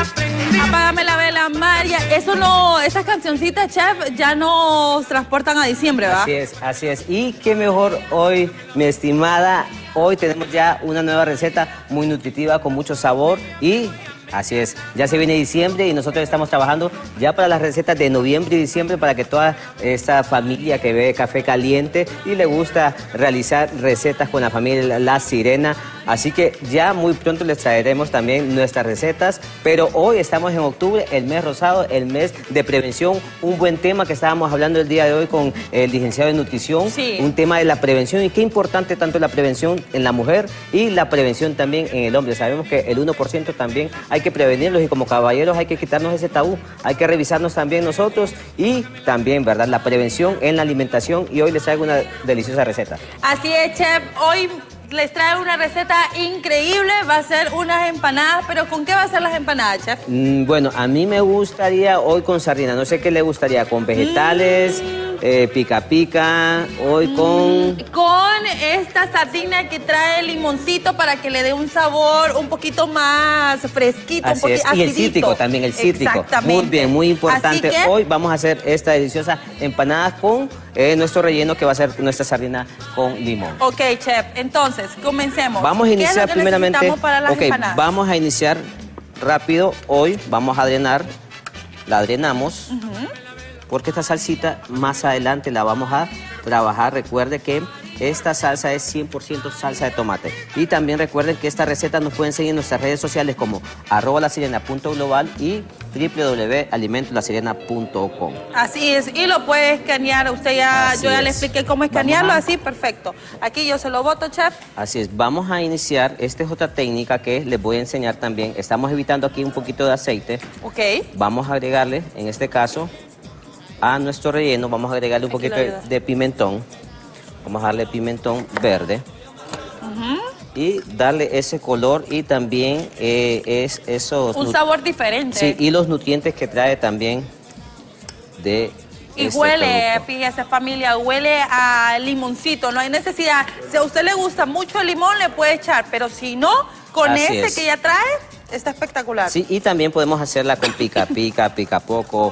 Apágame la vela, María. Eso no, esas cancioncitas, chef, ya nos transportan a diciembre, ¿verdad? Así es, así es. Y qué mejor hoy, mi estimada, hoy tenemos ya una nueva receta muy nutritiva, con mucho sabor y... Así es, ya se viene diciembre y nosotros estamos trabajando ya para las recetas de noviembre y diciembre para que toda esta familia que ve Café Caliente y le gusta realizar recetas con la familia La Sirena. Así que ya muy pronto les traeremos también nuestras recetas, pero hoy estamos en octubre, el mes rosado, el mes de prevención, un buen tema que estábamos hablando el día de hoy con el licenciado de nutrición, sí. Un tema de la prevención y qué importante tanto la prevención en la mujer y la prevención también en el hombre. Sabemos que el 1% también hay que prevenirlos y como caballeros hay que quitarnos ese tabú, hay que revisarnos también nosotros y también, ¿verdad?, la prevención en la alimentación y hoy les traigo una deliciosa receta. Así es, chef, hoy les traigo una receta increíble, va a ser unas empanadas, pero ¿con qué va a ser las empanadas, chef? Bueno, a mí me gustaría hoy con sardina, no sé qué le gustaría, con vegetales, pica pica, hoy con... Con esta sardina que trae limoncito para que le dé un sabor un poquito más fresquito, Así un poquito es. acidito. Y el cítrico también, el cítrico. Exactamente. Muy bien, muy importante. Así que... Hoy vamos a hacer esta deliciosa empanada con nuestro relleno que va a ser nuestra sardina con limón. Ok, chef, entonces, comencemos. Vamos a iniciar ¿Qué es lo que primeramente... necesitamos para las empanadas? Vamos a iniciar rápido. Hoy vamos a drenar, la drenamos, porque esta salsita más adelante la vamos a trabajar. Recuerde que esta salsa es 100% salsa de tomate. Y también recuerden que esta receta nos pueden seguir en nuestras redes sociales como @lasirena.global y www.alimentoslasirena.com. Así es, y lo puede escanear. Usted ya, yo ya le expliqué cómo escanearlo, así, perfecto. Aquí yo se lo boto, chef. Así es, vamos a iniciar. Esta es otra técnica que les voy a enseñar también. Estamos evitando aquí un poquito de aceite. Ok. Vamos a agregarle, en este caso, a nuestro relleno, vamos a agregarle un poquito de pimentón. Vamos a darle pimentón verde. Y darle ese color y también esos... Un sabor diferente. Sí, y los nutrientes que trae también de y este huele, producto. fíjese familia, huele a limoncito. No hay necesidad. Si a usted le gusta mucho el limón, le puede echar. Pero si no, con Así ese es. que ya trae, está espectacular. Sí, y también podemos hacerla con pica pica, pica poco.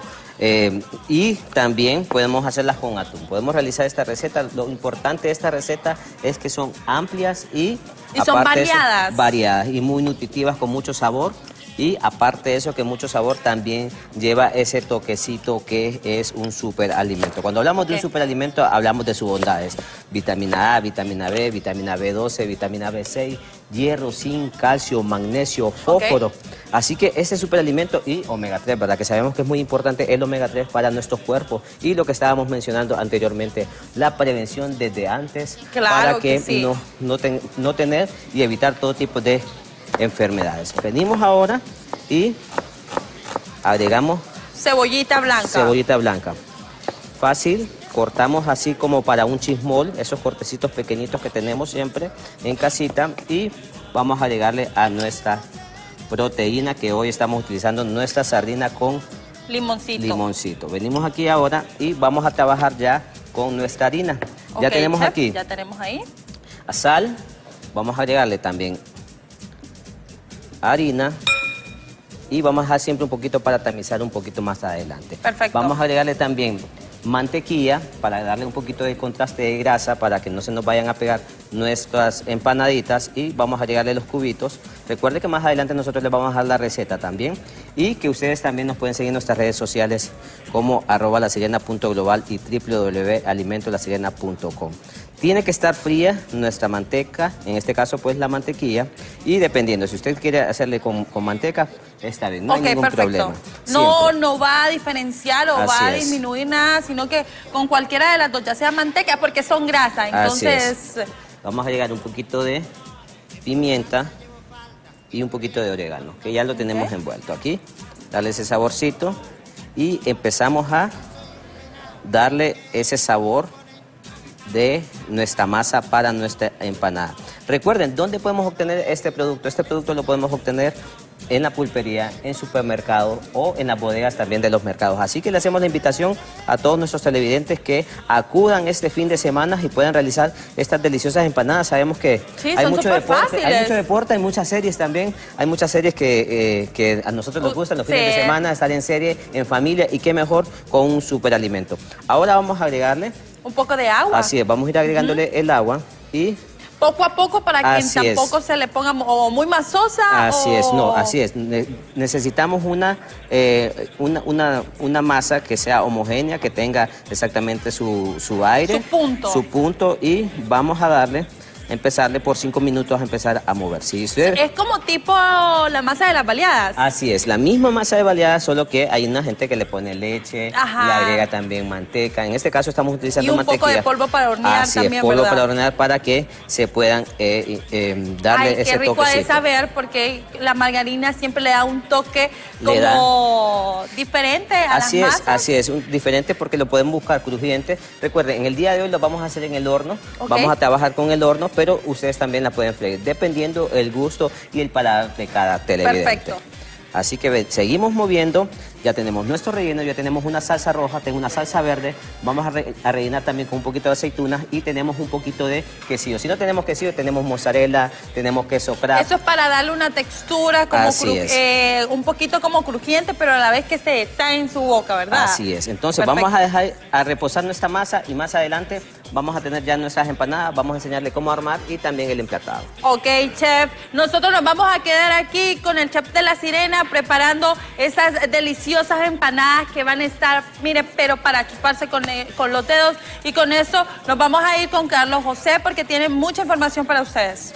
Y también podemos hacerlas con atún. Podemos realizar esta receta. Lo importante de esta receta es que son amplias y son variadas. Eso, variadas y muy nutritivas, con mucho sabor. Y aparte de eso, que mucho sabor también lleva ese toquecito que es un superalimento. Cuando hablamos de un superalimento, hablamos de sus bondades. Vitamina A, vitamina B, vitamina B12, vitamina B6, hierro, zinc, calcio, magnesio, fósforo. Así que ese superalimento y omega 3, ¿verdad? Que sabemos que es muy importante el omega 3 para nuestros cuerpos. Y lo que estábamos mencionando anteriormente, la prevención desde antes, para que sí. no tener y evitar todo tipo de enfermedades. Venimos ahora y agregamos cebollita blanca. Cebollita blanca. Fácil, cortamos así como para un chismol, esos cortecitos pequeñitos que tenemos siempre en casita y vamos a agregarle a nuestra proteína que hoy estamos utilizando, nuestra sardina con limoncito. Venimos aquí ahora y vamos a trabajar ya con nuestra harina. Ya tenemos chef, aquí. Ya tenemos ahí. A sal, vamos a agregarle también harina y vamos a dejar siempre un poquito para tamizar un poquito más adelante. Perfecto. Vamos a agregarle también mantequilla para darle un poquito de contraste de grasa para que no se nos vayan a pegar nuestras empanaditas y vamos a agregarle los cubitos. Recuerde que más adelante nosotros les vamos a dar la receta también y que ustedes también nos pueden seguir en nuestras redes sociales como @lasirena.global y www.alimentoslasirena.com. Tiene que estar fría nuestra manteca, en este caso pues la mantequilla, y dependiendo, si usted quiere hacerle con manteca, está bien, no hay ningún problema. No va a diferenciar o va a Así es. disminuir nada, sino que con cualquiera de las dos, ya sea manteca, porque son grasas, entonces... Vamos a agregar un poquito de pimienta y un poquito de orégano, que ya lo tenemos envuelto aquí. Darle ese saborcito y empezamos a darle ese sabor de nuestra masa para nuestra empanada. Recuerden, ¿dónde podemos obtener este producto? Este producto lo podemos obtener en la pulpería, en supermercado o en las bodegas también de los mercados. Así que le hacemos la invitación a todos nuestros televidentes que acudan este fin de semana y puedan realizar estas deliciosas empanadas. Sabemos que hay mucho deporte, hay muchas series también, hay muchas series que a nosotros nos gustan los fines de semana, estar en serie, en familia, y qué mejor con un superalimento. Ahora vamos a agregarle un poco de agua. Así es, vamos a ir agregándole el agua y poco a poco para que tampoco se le ponga o muy masosa. Así es. Necesitamos una masa que sea homogénea, que tenga exactamente su aire. Su punto. Y vamos a empezarle por 5 minutos a empezar a mover. ¿Sí? Es como tipo la masa de las baleadas. Así es, la misma masa de baleadas, solo que hay una gente que le pone leche, le agrega también manteca. En este caso estamos utilizando mantequilla. Y un poco de polvo para hornear también, es, polvo para hornear para que se puedan darle ese toque. Qué rico es saber, porque la margarina siempre le da un toque como diferente a las masas. Así es, diferente porque lo pueden buscar crujiente. Recuerden, en el día de hoy lo vamos a hacer en el horno, vamos a trabajar con el horno, pero ustedes también la pueden freír, dependiendo el gusto y el paladar de cada televidente. Perfecto. Así que seguimos moviendo, ya tenemos nuestro relleno, ya tenemos una salsa roja, tengo una salsa verde, vamos a rellenar también con un poquito de aceitunas y tenemos un poquito de quesillo. Si no tenemos quesillo, tenemos mozzarella, tenemos queso Kraft. Eso es para darle una textura como un poquito como crujiente, pero a la vez que se está en su boca, ¿verdad? Así es. Entonces vamos a dejar a reposar nuestra masa y más adelante vamos a tener ya nuestras empanadas, vamos a enseñarle cómo armar y también el emplatado. Ok, chef. Nosotros nos vamos a quedar aquí con el chef de La Sirena preparando esas deliciosas empanadas que van a estar, mire, pero para chuparse con los dedos. Y con eso nos vamos a ir con Carlos José porque tiene mucha información para ustedes.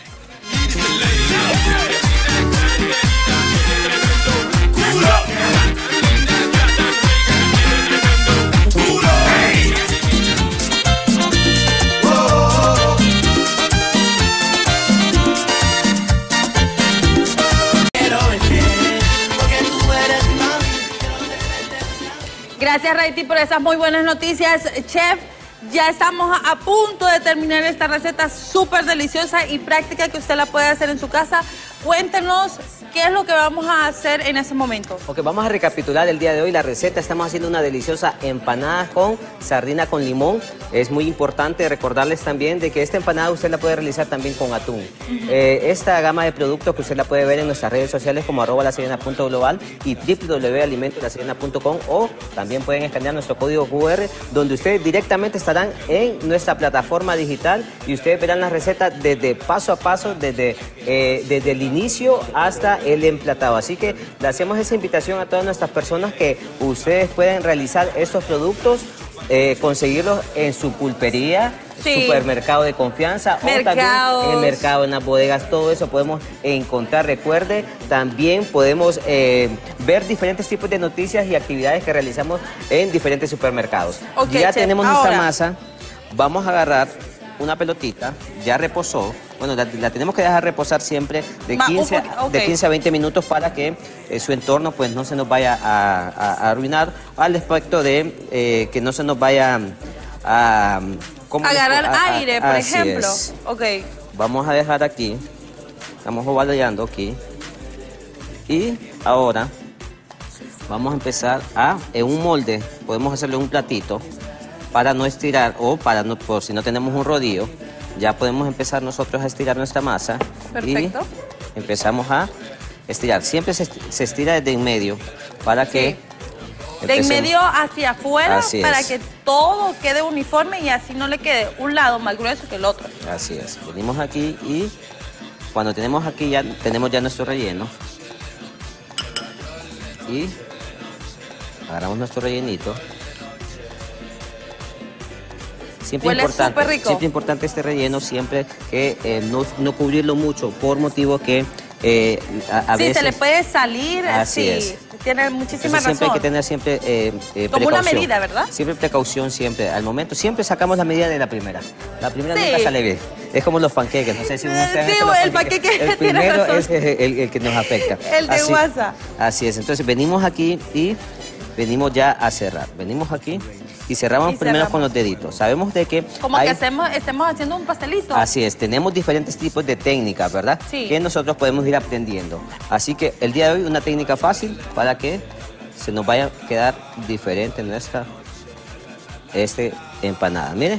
Gracias, Raiti, por esas muy buenas noticias. Chef, ya estamos a punto de terminar esta receta súper deliciosa y práctica que usted la puede hacer en su casa. Cuéntenos qué es lo que vamos a hacer en ese momento. Ok, vamos a recapitular el día de hoy la receta. Estamos haciendo una deliciosa empanada con sardina con limón. Es muy importante recordarles también de que esta empanada usted la puede realizar también con atún. Esta gama de productos que usted la puede ver en nuestras redes sociales como @lasirena.global y www.alimentoslasirena.com, o también pueden escanear nuestro código QR, donde ustedes directamente estarán en nuestra plataforma digital y ustedes verán la receta desde paso a paso, desde el inicio hasta el emplatado. Así que le hacemos esa invitación a todas nuestras personas que ustedes pueden realizar estos productos, conseguirlos en su pulpería, supermercado de confianza, o también en el mercado, en las bodegas, todo eso podemos encontrar. Recuerde, también podemos ver diferentes tipos de noticias y actividades que realizamos en diferentes supermercados. Ya tenemos nuestra masa, vamos a agarrar una pelotita, ya reposó. Bueno, la tenemos que dejar reposar siempre de 15 a 20 minutos para que su entorno pues no se nos vaya a arruinar, al aspecto de que no se nos vaya a agarrar aire, por ejemplo. Vamos a dejar aquí, estamos ovallando aquí, y ahora vamos a empezar en un molde, podemos hacerlo en un platito, para no estirar, o para no, por si no tenemos un rodillo, ya podemos empezar nosotros a estirar nuestra masa. Perfecto. Y empezamos a estirar. Siempre se estira desde en medio para que... De en medio hacia afuera, para que todo quede uniforme y así no le quede un lado más grueso que el otro. Así es. Venimos aquí y cuando tenemos aquí ya tenemos ya nuestro relleno. Y agarramos nuestro rellenito. Siempre es importante este relleno, siempre que no cubrirlo mucho, por motivo que a veces... se le puede salir, así es. Tiene muchísima razón. Siempre hay que tener como precaución. Una medida, ¿verdad? Siempre precaución, siempre. Al momento, siempre sacamos la medida de la primera. La primera nunca sale bien. Es como los panqueques, no sé si ustedes el panqueque el primero es el que nos afecta. El de WhatsApp. Así es, entonces venimos aquí y venimos ya a cerrar. Venimos aquí y cerramos primero con los deditos. Sabemos de que como que estemos haciendo un pastelito. Así es, tenemos diferentes tipos de técnicas, ¿verdad? Sí. Que nosotros podemos ir aprendiendo. Así que el día de hoy una técnica fácil para que se nos vaya a quedar diferente nuestra empanada. Mire.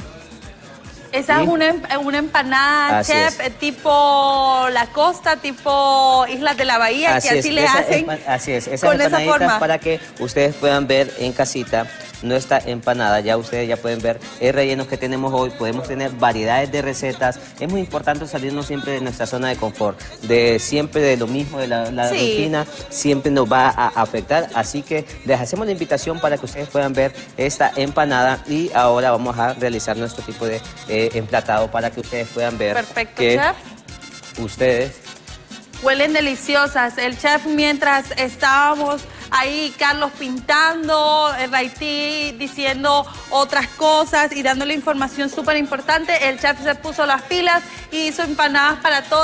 Esa es una empanada, así chef, es. Tipo La Costa, tipo Islas de la Bahía, Así que es, así le hacen. Así es, esas con esa empanaditas forma. para que ustedes puedan ver en casita nuestra empanada. Ya ustedes ya pueden ver el relleno que tenemos hoy. Podemos tener variedades de recetas. Es muy importante salirnos siempre de nuestra zona de confort, siempre de lo mismo, de la Sí. rutina, siempre nos va a afectar. Así que les hacemos la invitación para que ustedes puedan ver esta empanada y ahora vamos a realizar nuestro tipo de emplatado para que ustedes puedan ver. Perfecto, que chef. ustedes Huelen deliciosas. El chef, mientras estábamos ahí, Carlos pintando, Raití diciendo otras cosas y dándole información súper importante, el chef se puso las pilas y hizo empanadas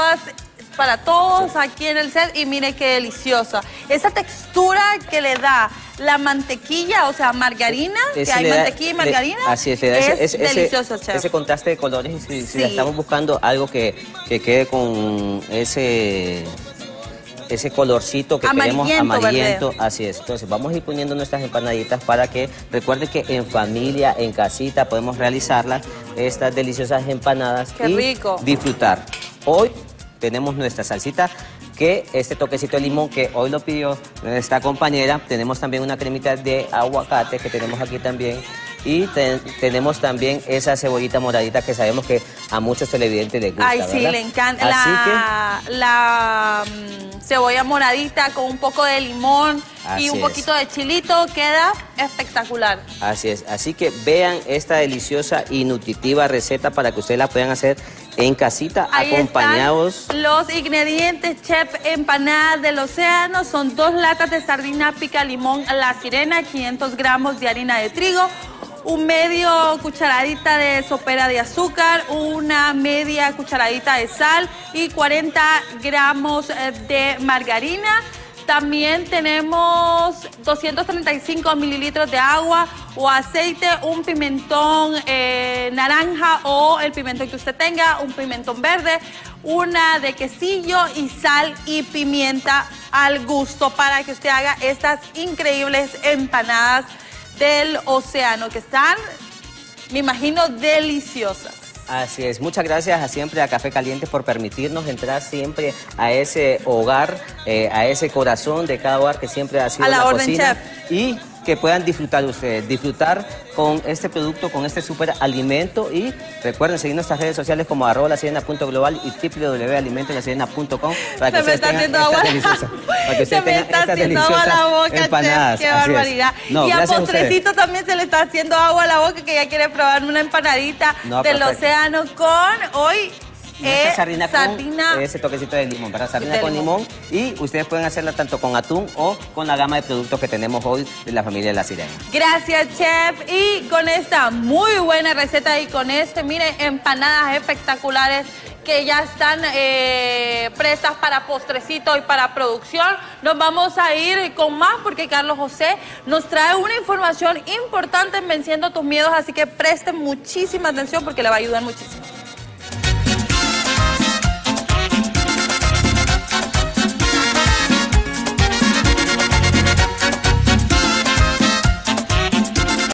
para todos aquí en el set y mire qué deliciosa. Esa textura que le da la mantequilla, o sea, margarina, que hay mantequilla y margarina, así es, le da es delicioso, chef. Ese contraste de colores, si Sí. estamos buscando algo que quede con ese colorcito que queremos amarillento, verde. así es. Entonces vamos a ir poniendo nuestras empanaditas para que recuerden que en familia, en casita, podemos realizarlas, estas deliciosas empanadas. Qué rico. Disfrutar. Hoy tenemos nuestra salsita, que este toquecito de limón que hoy lo pidió nuestra compañera. Tenemos también una cremita de aguacate que tenemos aquí también. Y tenemos también esa cebollita moradita que sabemos que a muchos televidentes les gusta, Ay, sí, ¿verdad? le encanta. Así La cebolla moradita con un poco de limón y Así un es. poquito de chilito queda espectacular. Así es. Así que vean esta deliciosa y nutritiva receta para que ustedes la puedan hacer en casita, Ahí acompañados. están los ingredientes, chef. Empanadas del océano son 2 latas de sardina pica limón La Sirena, 500 gramos de harina de trigo, un medio cucharadita de sopera de azúcar, una media cucharadita de sal y 40 gramos de margarina. También tenemos 235 mililitros de agua o aceite, un pimentón naranja o el pimentón que usted tenga, un pimentón verde, una de quesillo y sal y pimienta al gusto para que usted haga estas increíbles empanadas del océano que están, me imagino, deliciosas. Así es, muchas gracias siempre a Café Caliente por permitirnos entrar siempre a ese hogar, a ese corazón de cada hogar que siempre ha sido A la orden, cocina. chef. Y que puedan disfrutar ustedes, disfrutar con este producto, con este súper alimento. Y recuerden seguir nuestras redes sociales como @lasirena.global y www.alimentolasirena.com para que Se me ustedes está tengan haciendo estas agua. deliciosas, para que Se ustedes me tengan está estas haciendo agua deliciosas la boca, empanadas. chef, qué Así es. barbaridad. No, y a gracias a ustedes. postrecito también se le está haciendo agua a la boca, que ya quiere probar una empanadita No, del perfecto. océano con hoy Nuestra sardina sardina con ese toquecito de limón, ¿verdad? Sardina de con limón. limón. Y ustedes pueden hacerla tanto con atún o con la gama de productos que tenemos hoy de la familia de La Sirena. Gracias, chef. Y con esta muy buena receta y con miren, empanadas espectaculares que ya están prestas para postrecito y para producción. Nos vamos a ir con más porque Carlos José nos trae una información importante en Venciendo tus Miedos, así que presten muchísima atención porque le va a ayudar muchísimo.